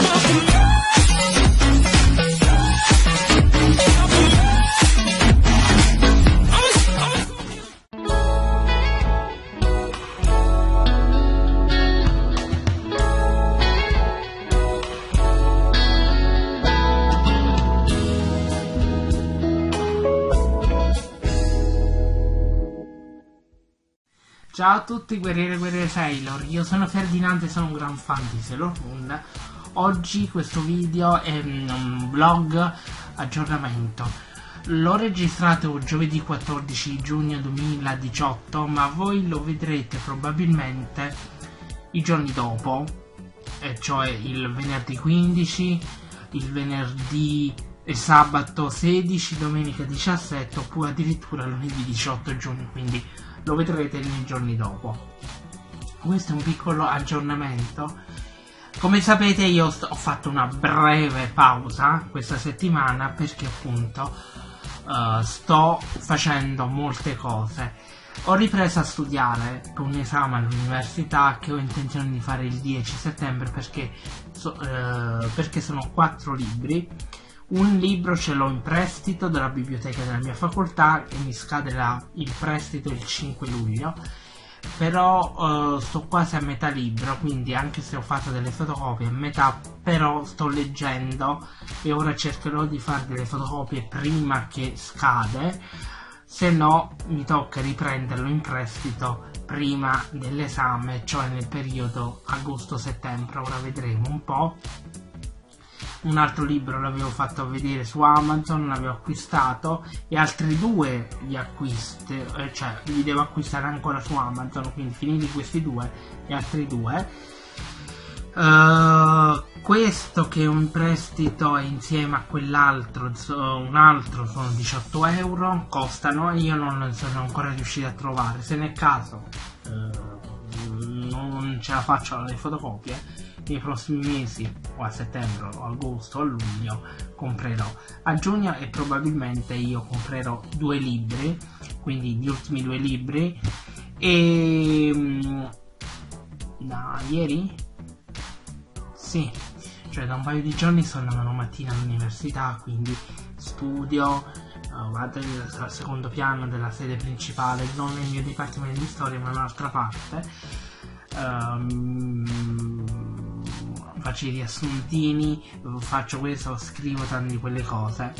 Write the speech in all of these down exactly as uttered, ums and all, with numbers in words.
Ciao a tutti guerriere e guerriere Sailor, io sono Ferdinando e sono un gran fan di Sailor Moon. Oggi questo video è un vlog aggiornamento. L'ho registrato giovedì quattordici giugno duemiladiciotto, ma voi lo vedrete probabilmente i giorni dopo, e cioè il venerdì quindici, il venerdì e sabato sedici, domenica diciassette oppure addirittura lunedì diciotto giugno, quindi lo vedrete nei giorni dopo. Questo è un piccolo aggiornamento. Come sapete io ho fatto una breve pausa questa settimana perché appunto uh, sto facendo molte cose. Ho ripreso a studiare per un esame all'università che ho intenzione di fare il dieci settembre perché, so, uh, perché sono quattro libri. Un libro ce l'ho in prestito dalla biblioteca della mia facoltà e mi scade la, il prestito il cinque luglio, però uh, sto quasi a metà libro, quindi anche se ho fatto delle fotocopie a metà, però sto leggendo e ora cercherò di fare delle fotocopie prima che scade, se no mi tocca riprenderlo in prestito prima dell'esame, cioè nel periodo agosto-settembre. Ora vedremo un po'. Un altro libro l'avevo fatto vedere su Amazon, l'avevo acquistato, e altri due li acquisti, eh, cioè li devo acquistare ancora su Amazon, quindi finiti questi due e altri due. Uh, questo che è un prestito è insieme a quell'altro, un altro sono diciotto euro, costano, e io non sono ancora riuscito a trovare. Se nel caso uh, non ce la faccio alle fotocopie, nei prossimi mesi o a settembre o agosto o a luglio comprerò. A giugno e probabilmente io comprerò due libri, quindi gli ultimi due libri, e um, da ieri? Sì, cioè da un paio di giorni sono la mattina all'università, quindi studio, uh, vado al secondo piano della sede principale, non nel mio dipartimento di storia ma in un'altra parte. Um, faccio i riassuntini, faccio questo, scrivo tante di quelle cose.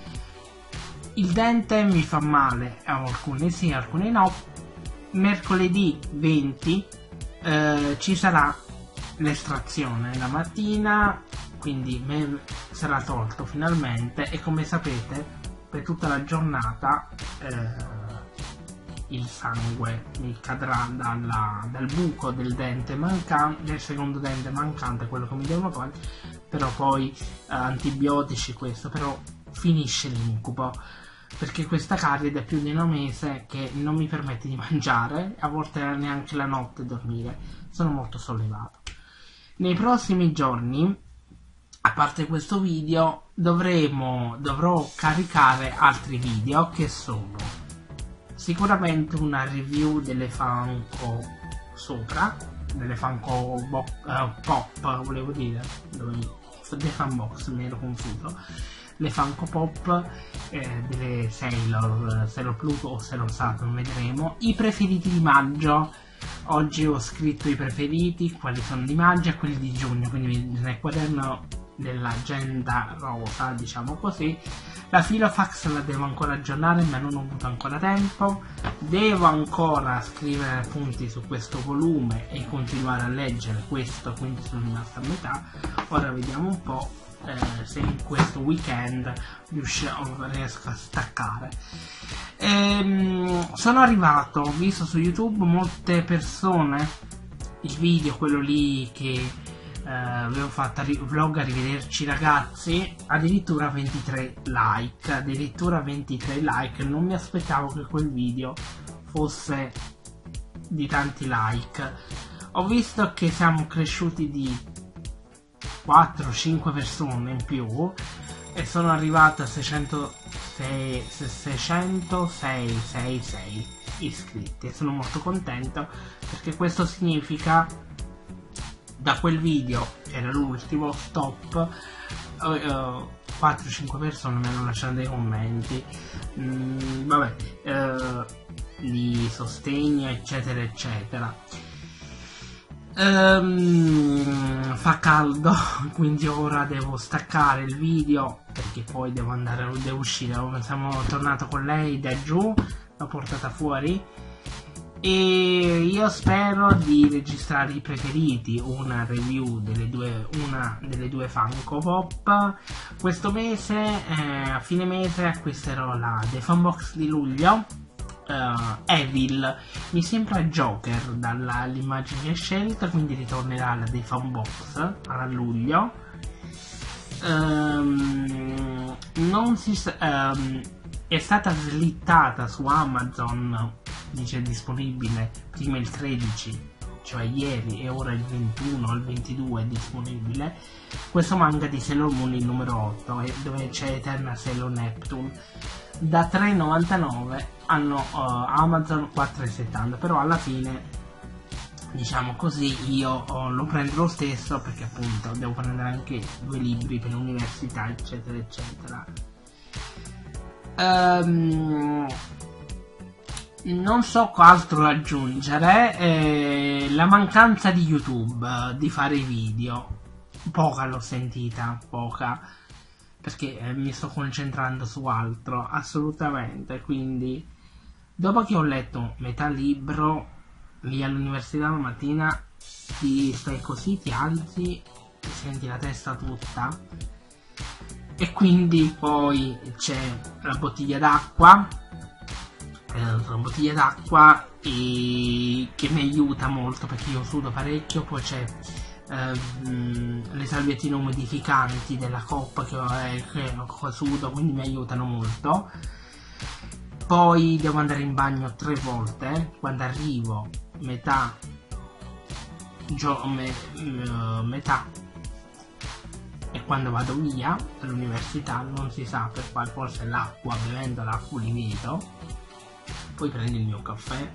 Il dente mi fa male, alcune sì, alcune no. Mercoledì venti eh, ci sarà l'estrazione la mattina, quindi me sarà tolto finalmente, e come sapete per tutta la giornata eh, il sangue mi cadrà dalla, dal buco del dente mancante, del secondo dente mancante, quello che mi devono togliere, però poi eh, antibiotici, questo, però finisce l'incubo, perché questa carie è più di un mese che non mi permette di mangiare, a volte neanche la notte dormire. Sono molto sollevato. Nei prossimi giorni, a parte questo video, dovremo, dovrò caricare altri video che sono sicuramente una review delle Funko sopra, delle Funko bo uh, Pop, volevo dire, dei Funbox, mi ero confuso, le Funko Pop, eh, delle Sailor, Sailor Pluto o Sailor Saturn, vedremo. I preferiti di maggio, oggi ho scritto i preferiti, quali sono di maggio e quelli di giugno, quindi nel quaderno dell'agenda rosa, diciamo così. La Filofax la devo ancora aggiornare, ma non ho avuto ancora tempo. Devo ancora scrivere appunti su questo volume e continuare a leggere questo, quindi sono rimasto a metà. Ora vediamo un po' eh, se in questo weekend riusciamo, riesco a staccare. Ehm, sono arrivato, ho visto su YouTube molte persone il video, quello lì che Uh, avevo fatto vlog arrivederci ragazzi, addirittura ventitré like, addirittura ventitré like. Non mi aspettavo che quel video fosse di tanti like. Ho visto che siamo cresciuti di quattro cinque persone in più e sono arrivato a seicentosei iscritti, e sono molto contento perché questo significa da quel video, che era l'ultimo stop, uh, uh, quattro cinque persone mi hanno lasciato dei commenti, mm, vabbè, uh, di sostegno eccetera eccetera. Um, fa caldo, quindi ora devo staccare il video perché poi devo andare, devo uscire. Siamo tornato con lei da giù, l'ho portata fuori e io spero di registrare i preferiti, una review delle due, una delle due Funko Pop questo mese. Eh, a fine mese acquisterò la The Fun Box di luglio. Uh, Evil mi sembra Joker dall'immagine che è scelta, quindi ritornerà la The Fun Box a luglio. Um, non si um, è stata slittata su Amazon, dice disponibile prima il tredici, cioè ieri, e ora il ventuno o il ventidue è disponibile questo manga di Sailor Moon, il numero otto, dove c'è Eternal Sailor Neptune. Da tre e novantanove hanno uh, Amazon quattro e settanta, però alla fine, diciamo così, io uh, lo prendo lo stesso perché appunto devo prendere anche due libri per l'università eccetera eccetera. Um, non so altro da aggiungere. Eh, la mancanza di YouTube, uh, di fare i video, poca l'ho sentita, poca, perché eh, mi sto concentrando su altro, assolutamente. Quindi dopo che ho letto metà libro lì all'università la mattina, ti stai così, ti alzi, ti senti la testa tutta, e quindi poi c'è la bottiglia d'acqua, eh, la bottiglia d'acqua e che mi aiuta molto perché io sudo parecchio. Poi c'è Uh, le salviettine umidificanti della coppa che, eh, che sudo, quindi mi aiutano molto. Poi devo andare in bagno tre volte quando arrivo, metà gio, me, uh, metà e quando vado via all'università, non si sa per quale, forse l'acqua, bevendo l'acqua li vedo. Poi prendo il mio caffè,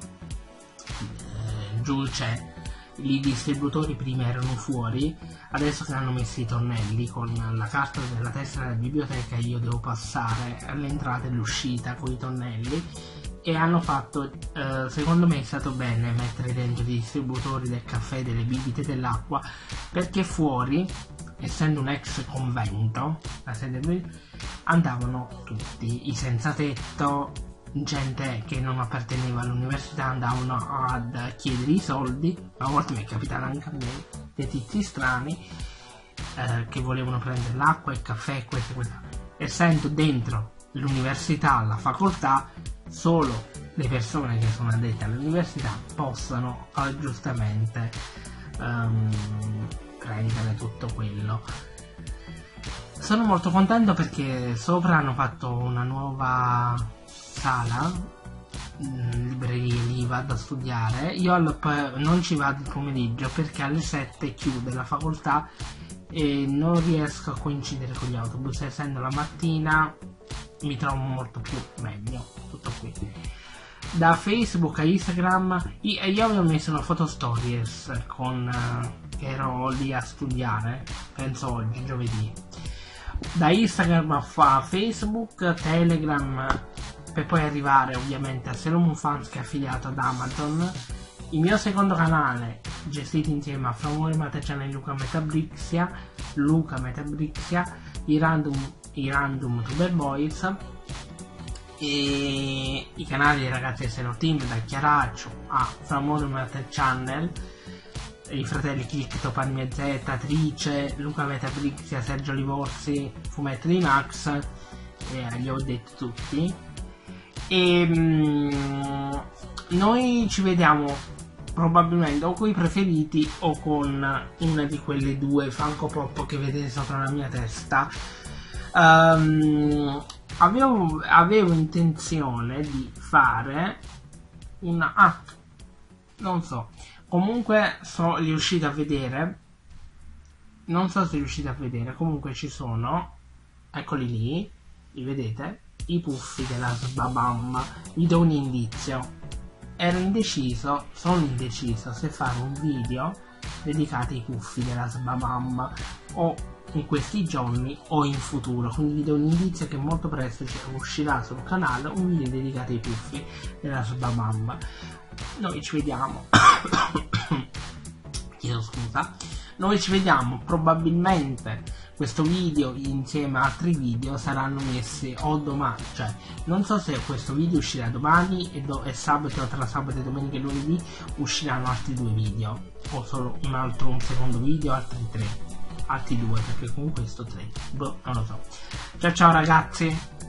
eh, giù c'è, i distributori prima erano fuori, adesso che hanno messo i tornelli con la carta della tessera della biblioteca, io devo passare all'entrata e all'uscita con i tornelli, e hanno fatto, eh, secondo me è stato bene mettere dentro i distributori del caffè, delle bibite, dell'acqua, perché fuori, essendo un ex convento, la sede, andavano tutti i senza tetto, gente che non apparteneva all'università, andavano ad chiedere i soldi. Una volta mi è capitato anche a me, dei tizi strani eh, che volevano prendere l'acqua, il caffè, questo e questo. Essendo dentro l'università, la facoltà, solo le persone che sono addette all'università possono eh, giustamente um, prendere tutto quello. Sono molto contento perché sopra hanno fatto una nuova sala, mh, libreria, lì vado a studiare. Io al, non ci vado il pomeriggio perché alle sette chiude la facoltà e non riesco a coincidere con gli autobus, essendo la mattina mi trovo molto più meglio. Tutto qui. Da Facebook a Instagram io, io avevo messo una foto stories con uh, che ero lì a studiare, penso oggi, giovedì. Da Instagram a Facebook, Telegram, per poi arrivare ovviamente a Sailor Moon Fans, che è affiliato ad Amazon. Il mio secondo canale, gestito insieme a From Matechana e Luca Metabrixia, Luca Metabrixia, i random, i random Tuber Boys, e i canali dei ragazzi del Sailor Team, da Chiaraccio a From Mate Channel, i fratelli Click, Topanmi Z, Trice, Luca Metabrixia, Sergio Livorsi, Fumetto di Max, eh, li ho detti tutti. E mm, noi ci vediamo probabilmente o con i preferiti o con una di quelle due Funko Pop che vedete sopra la mia testa. Um, avevo, avevo intenzione di fare una... ah, non so, comunque so, li riuscite a vedere, non so se riuscite a vedere, comunque ci sono, eccoli lì, li vedete? I puffi della Sbabam. Vi do un indizio, ero indeciso, sono indeciso se fare un video dedicati ai puffi della Sbamamba, o in questi giorni o in futuro, quindi vi do un indizio che molto presto uscirà sul canale un video dedicato ai puffi della Sbamamba. Noi ci vediamo chiedo scusa noi ci vediamo probabilmente. Questo video insieme a altri video saranno messi o domani, cioè non so se questo video uscirà domani e, do, e sabato, tra sabato e domenica e lunedì usciranno altri due video, o solo un altro, un secondo video, altri tre, altri due, perché con questo tre, boh, non lo so. Ciao ciao ragazzi.